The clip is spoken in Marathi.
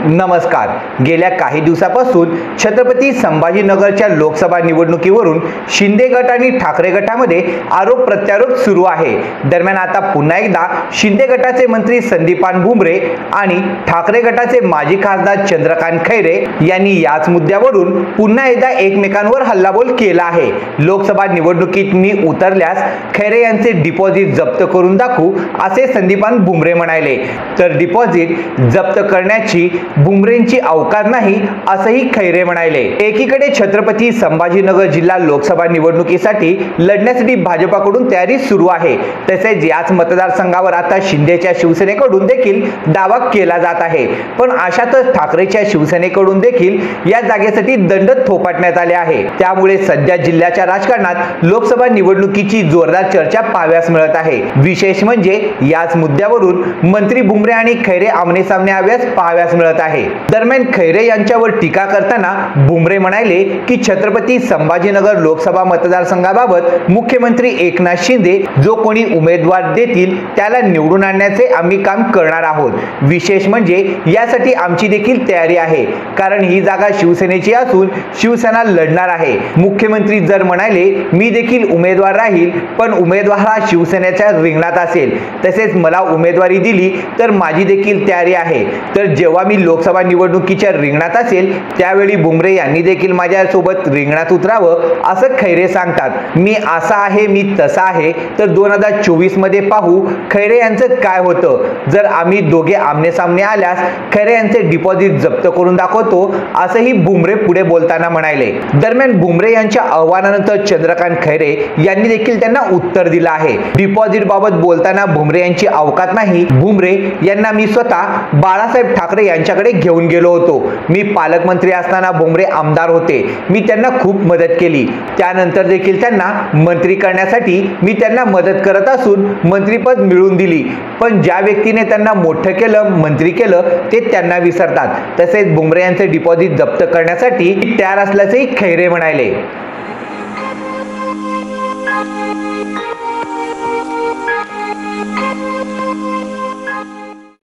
नमस्कार। गेल्या काही दिवसापासून छत्रपती संभाजीनगरच्या लोकसभा निवडणुकीवरून शिंदे गट आणि ठाकरे गटामध्ये आरोप प्रत्यारोप सुरू आहे। दरम्यान आता पुन्हा एकदा शिंदे गटाचे मंत्री संदीपान भुमरे आणि ठाकरे गटाचे माजी खासदार चंद्रकांत खैरे यांनी याच मुद्द्यावरून पुन्हा एकदा एकमेकांवर हल्लाबोल केला आहे। लोकसभा निवडणुकीत मी उतरल्यास खैरे यांचे डिपॉझिट जप्त करून दाखवू असे संदीपान भुमरे म्हणाले, तर डिपॉझिट जप्त करण्याची भुमरेंची अवकाश नाही असंही खैरे म्हणाले। एकीकडे छत्रपती संभाजीनगर जिल्हा लोकसभा निवडणुकीसाठी लढण्यासाठी भाजपाकडून तयारी सुरू आहे, तसेच याच मतदारसंघावर आता शिंदेच्या शिवसेनेकडून देखील दावा केला जात आहे। पण अशातच ठाकरेच्या शिवसेनेकडून देखील या जागेसाठी दंड थोपटण्यात आले आहे। त्यामुळे सध्या जिल्ह्याच्या राजकारणात लोकसभा निवडणुकीची जोरदार चर्चा पाहाव्यास मिळत आहे। विशेष म्हणजे याच मुद्द्यावरून मंत्री भुमरे आणि खैरे आमनेसामने पाहाव्यास मिळत आहे। दरम्यान खैरे यांच्यावर टीका करताना भुमरे म्हणाले की छत्रपती संभाजीनगर लोकसभा मतदारसंघाबाबत मुख्यमंत्री एकनाथ शिंदे जो कोणी उमेदवार देतील त्याला निवडून आणण्याचे आम्ही काम करणार आहोत। विशेष म्हणजे यासाठी आमची देखील तयारी आहे, कारण ही जागा शिवसेनेची असून शिवसेना लढणार आहे। मुख्यमंत्री जर म्हणाले मी देखील उमेदवार राहील, पण उमेदवार हा शिवसेनेच्या रिंगणात असेल, तसेच मला उमेदवारी दिली तर माझी देखील तयारी आहे। तर जेव्हा मी लोकसभा निवडणुकीच्या रिंगणात असेल त्यावेळी भुमरे यांनी देखील माझ्या सोबत रिंगणात उतरावं असं खैरे सांगतात। मी असा आहे, मी तसा आहे, तर 2024 मध्ये पाहू खैरे यांचं काय होतं। जर आम्ही दोघे आमने सामने आल्यास खैरे यांचे डिपॉझिट जप्त करून दाखवतो असंही भुमरे पुढे बोलताना म्हणाले। दरम्यान भुमरे यांच्या आव्हानानंतर चंद्रकांत खैरे यांनी देखील त्यांना उत्तर दिलं आहे। डिपॉझिट बाबत बोलताना भुमरे यांची अवकात नाही। भुमरे यांना मी स्वतः बाळासाहेब ठाकरे यांच्याकडे घेऊन गेलो होतो। मी पालकमंत्री असताना भुमरे आमदार होते, मी त्यांना खूप मदत केली। त्यानंतर देखील त्यांना मंत्री करण्यासाठी मी त्यांना मदत करत असून मंत्रीपद मिळवून दिली, पण ज्या व्यक्तीने त्यांना मोठं केलं, मंत्री केलं, ते त्यांना विसरतात। तसेच भुमरे यांचे डिपॉझिट जप्त करण्यासाठी तयार असल्याचेही खैरे म्हणाले।